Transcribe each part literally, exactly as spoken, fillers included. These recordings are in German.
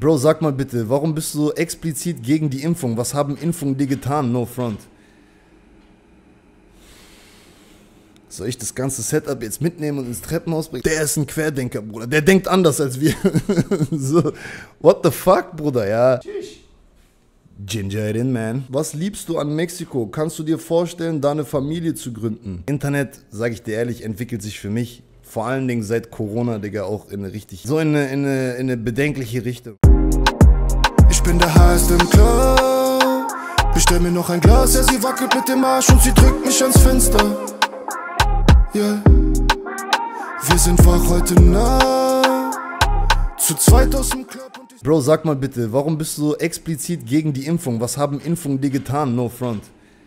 Bro, sag mal bitte, warum bist du explizit gegen die Impfung? Was haben Impfungen dir getan? No front. Soll ich das ganze Setup jetzt mitnehmen und ins Treppenhaus bringen? Der ist ein Querdenker, Bruder. Der denkt anders als wir. So, what the fuck, Bruder, ja. Ginger it in, man. Was liebst du an Mexiko? Kannst du dir vorstellen, da eine Familie zu gründen? Internet, sag ich dir ehrlich, entwickelt sich für mich vor allen Dingen seit Corona, Digga, auch in eine richtig, so in eine, in eine, in eine bedenkliche Richtung. Ich bin der Heiß im Club. Bestell mir noch ein Glas, ja, sie wackelt mit dem Arsch und sie drückt mich ans Fenster. Yeah. Wir sind wach heute Nacht, zu zweit aus dem Club und Bro, sag mal bitte, warum bist du explizit gegen die Impfung? Was haben Impfungen dir getan? No front.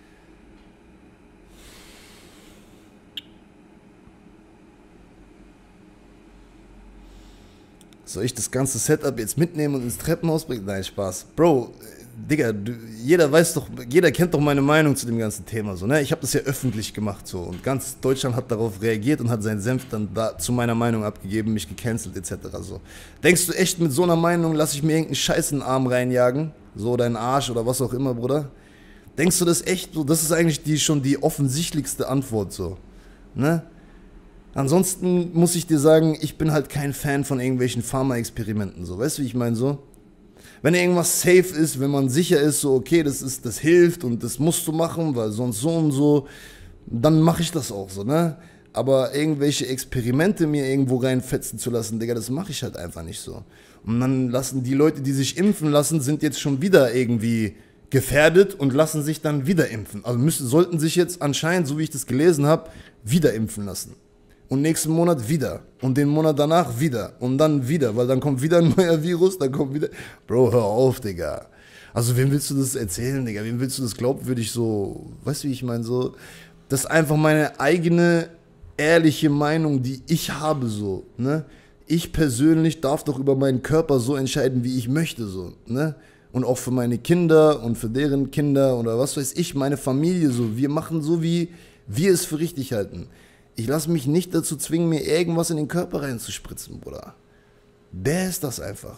Soll ich das ganze Setup jetzt mitnehmen und ins Treppenhaus bringen? Nein, Spaß. Bro, Digga, du, jeder weiß doch, jeder kennt doch meine Meinung zu dem ganzen Thema, so, ne? Ich habe das ja öffentlich gemacht, so, und ganz Deutschland hat darauf reagiert und hat seinen Senf dann da zu meiner Meinung abgegeben, mich gecancelt, et cetera, so. Denkst du echt, mit so einer Meinung lasse ich mir irgendeinen Scheiß in den Arm reinjagen? So, deinen Arsch oder was auch immer, Bruder? Denkst du das echt? So, das ist eigentlich die, schon die offensichtlichste Antwort, so, ne? Ansonsten muss ich dir sagen, ich bin halt kein Fan von irgendwelchen Pharma-Experimenten, so, weißt du, wie ich meine, so? Wenn irgendwas safe ist, wenn man sicher ist, so, okay, das ist, das hilft und das musst du machen, weil sonst so und so, dann mache ich das auch so, ne? Aber irgendwelche Experimente mir irgendwo reinfetzen zu lassen, Digga, das mache ich halt einfach nicht so. Und dann lassen die Leute, die sich impfen lassen, sind jetzt schon wieder irgendwie gefährdet und lassen sich dann wieder impfen. Also müssen, sollten sich jetzt anscheinend, so wie ich das gelesen habe, wieder impfen lassen. Und nächsten Monat wieder. Und den Monat danach wieder. Und dann wieder. Weil dann kommt wieder ein neuer Virus, dann kommt wieder... Bro, hör auf, Digga. Also wem willst du das erzählen, Digga? Wem willst du das glaubwürdig so... Weißt du, wie ich meine? So, das ist einfach meine eigene, ehrliche Meinung, die ich habe, so, ne? Ich persönlich darf doch über meinen Körper so entscheiden, wie ich möchte, so, ne? Und auch für meine Kinder und für deren Kinder oder was weiß ich, meine Familie, so. Wir machen so, wie wir es für richtig halten. Ich lasse mich nicht dazu zwingen, mir irgendwas in den Körper reinzuspritzen, Bruder. Der ist das einfach.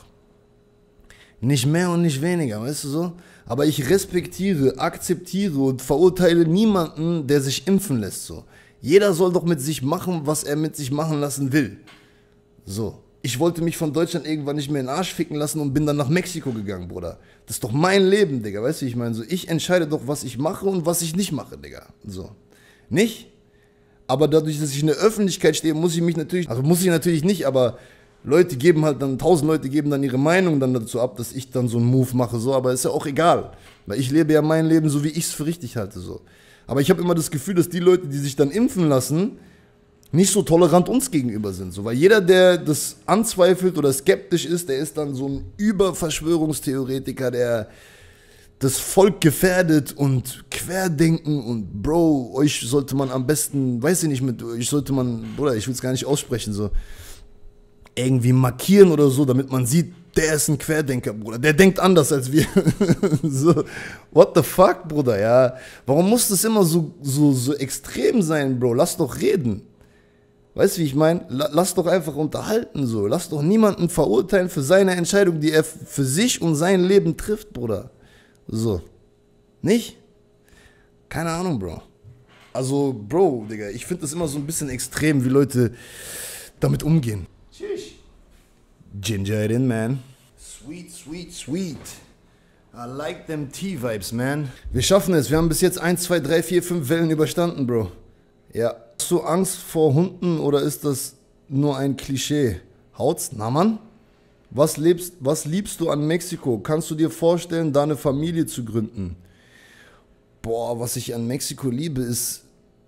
Nicht mehr und nicht weniger, weißt du so? Aber ich respektiere, akzeptiere und verurteile niemanden, der sich impfen lässt, so. Jeder soll doch mit sich machen, was er mit sich machen lassen will. So. Ich wollte mich von Deutschland irgendwann nicht mehr in den Arsch ficken lassen und bin dann nach Mexiko gegangen, Bruder. Das ist doch mein Leben, Digga, weißt du, wie ich meine? So, ich entscheide doch, was ich mache und was ich nicht mache, Digga. So. Nicht? Aber dadurch, dass ich in der Öffentlichkeit stehe, muss ich mich natürlich, also muss ich natürlich nicht, aber Leute geben halt dann, tausend Leute geben dann ihre Meinung dann dazu ab, dass ich dann so einen Move mache, so, aber ist ja auch egal. Weil ich lebe ja mein Leben so, wie ich es für richtig halte, so. Aber ich habe immer das Gefühl, dass die Leute, die sich dann impfen lassen, nicht so tolerant uns gegenüber sind, so. Weil jeder, der das anzweifelt oder skeptisch ist, der ist dann so ein Überverschwörungstheoretiker, der das Volk gefährdet und Querdenken und Bro, euch sollte man am besten, weiß ich nicht, mit euch sollte man, Bruder, ich will es gar nicht aussprechen, so irgendwie markieren oder so, damit man sieht, der ist ein Querdenker, Bruder, der denkt anders als wir. So, what the fuck, Bruder, ja, warum muss das immer so, so, so extrem sein, Bro, lass doch reden. Weißt du, wie ich meine? Lass doch einfach unterhalten, so, lass doch niemanden verurteilen für seine Entscheidung, die er für sich und sein Leben trifft, Bruder. So. Nicht? Keine Ahnung, Bro. Also, Bro, Digga, ich finde das immer so ein bisschen extrem, wie Leute damit umgehen. Tschüss. Ginger it in, man. Sweet, sweet, sweet. I like them Tea-Vibes, man. Wir schaffen es. Wir haben bis jetzt eins, zwei, drei, vier, fünf Wellen überstanden, Bro. Ja. Hast du Angst vor Hunden oder ist das nur ein Klischee? Haut's? Na, Mann? Was, lebst, was liebst du an Mexiko? Kannst du dir vorstellen, da eine Familie zu gründen? Boah, was ich an Mexiko liebe, ist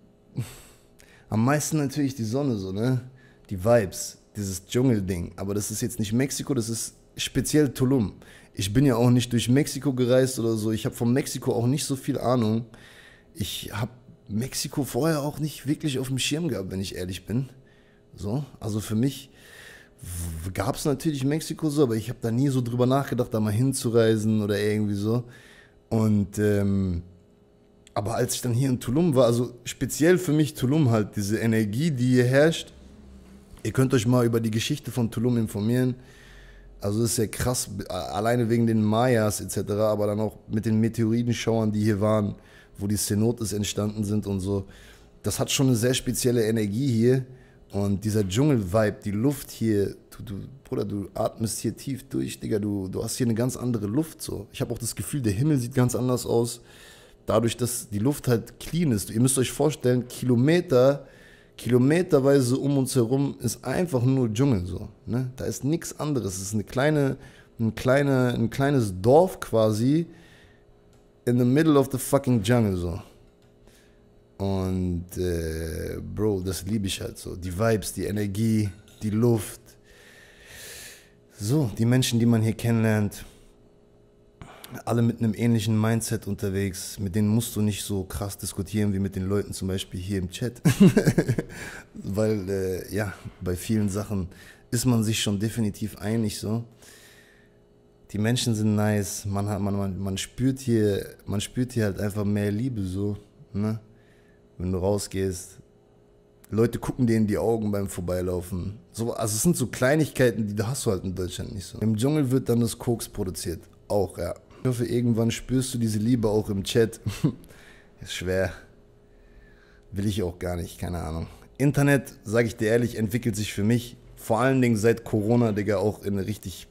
am meisten natürlich die Sonne, so, ne? Die Vibes, dieses Dschungelding. Aber das ist jetzt nicht Mexiko, das ist speziell Tulum. Ich bin ja auch nicht durch Mexiko gereist oder so. Ich habe von Mexiko auch nicht so viel Ahnung. Ich habe Mexiko vorher auch nicht wirklich auf dem Schirm gehabt, wenn ich ehrlich bin. So, also für mich gab es natürlich Mexiko so, aber ich habe da nie so drüber nachgedacht, da mal hinzureisen oder irgendwie so. Und, ähm, aber als ich dann hier in Tulum war, also speziell für mich Tulum halt, diese Energie, die hier herrscht. Ihr könnt euch mal über die Geschichte von Tulum informieren. Also das ist ja krass, alleine wegen den Mayas et cetera, aber dann auch mit den Meteoritenschauern, die hier waren, wo die Cenotes entstanden sind und so. Das hat schon eine sehr spezielle Energie hier. Und dieser Dschungel-Vibe, die Luft hier, du, du, Bruder, du atmest hier tief durch, Digga, du, du hast hier eine ganz andere Luft so. Ich habe auch das Gefühl, der Himmel sieht ganz anders aus, dadurch, dass die Luft halt clean ist. Ihr müsst euch vorstellen, Kilometer, kilometerweise um uns herum ist einfach nur Dschungel so. Ne? Da ist nichts anderes. Es ist eine kleine, ein, kleine, ein kleines Dorf quasi in the middle of the fucking jungle so. Und äh, Bro, das liebe ich halt so. Die Vibes, die Energie, die Luft. So, die Menschen, die man hier kennenlernt. Alle mit einem ähnlichen Mindset unterwegs. Mit denen musst du nicht so krass diskutieren wie mit den Leuten zum Beispiel hier im Chat. Weil, äh, ja, bei vielen Sachen ist man sich schon definitiv einig so. Die Menschen sind nice. Man, hat, man, man, man, spürt hier, man spürt hier halt einfach mehr Liebe so, ne? Wenn du rausgehst, Leute gucken dir in die Augen beim Vorbeilaufen. So, also es sind so Kleinigkeiten, die hast du halt in Deutschland nicht so. Im Dschungel wird dann das Koks produziert. Auch, ja. Ich hoffe, irgendwann spürst du diese Liebe auch im Chat. Ist schwer. Will ich auch gar nicht, keine Ahnung. Internet, sage ich dir ehrlich, entwickelt sich für mich, vor allen Dingen seit Corona, Digga, auch in eine richtig,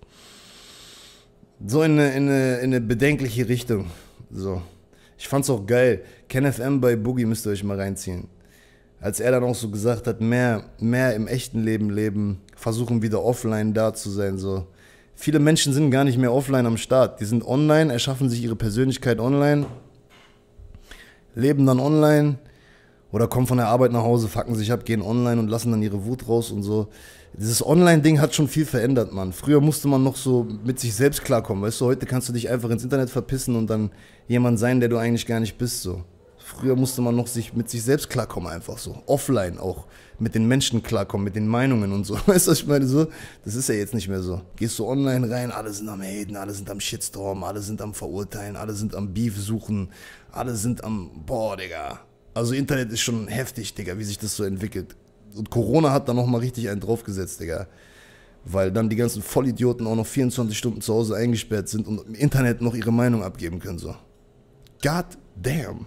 so in eine, in eine, in eine bedenkliche Richtung. So. Ich fand's auch geil. KenFM bei Boogie müsst ihr euch mal reinziehen. Als er dann auch so gesagt hat, mehr, mehr im echten Leben leben, versuchen wieder offline da zu sein. So. Viele Menschen sind gar nicht mehr offline am Start. Die sind online, erschaffen sich ihre Persönlichkeit online, leben dann online oder kommen von der Arbeit nach Hause, fucken sich ab, gehen online und lassen dann ihre Wut raus und so. Dieses Online-Ding hat schon viel verändert, Mann. Früher musste man noch so mit sich selbst klarkommen, weißt du, heute kannst du dich einfach ins Internet verpissen und dann jemand sein, der du eigentlich gar nicht bist, so. Früher musste man noch sich mit sich selbst klarkommen, einfach so. Offline auch, mit den Menschen klarkommen, mit den Meinungen und so. Weißt du, was ich meine, so? Das ist ja jetzt nicht mehr so. Gehst du online rein, alle sind am Haten, alle sind am Shitstorm, alle sind am Verurteilen, alle sind am Beef suchen, alle sind am, boah, Digga. Also Internet ist schon heftig, Digga, wie sich das so entwickelt. Und Corona hat da nochmal richtig einen draufgesetzt, Digga. Weil dann die ganzen Vollidioten auch noch vierundzwanzig Stunden zu Hause eingesperrt sind und im Internet noch ihre Meinung abgeben können, so. God damn.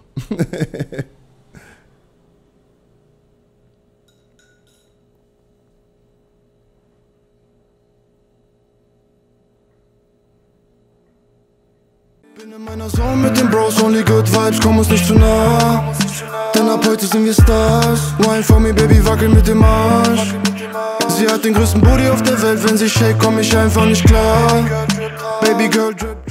Bin in meiner Zone mit den Bros, only good vibes, komm uns nicht zu nah. Denn ab heute sind wir Stars. Wine for me, Baby, wackel mit dem Arsch. Sie hat den größten Booty auf der Welt, wenn sie shake, komm ich einfach nicht klar. Baby Girl, drip.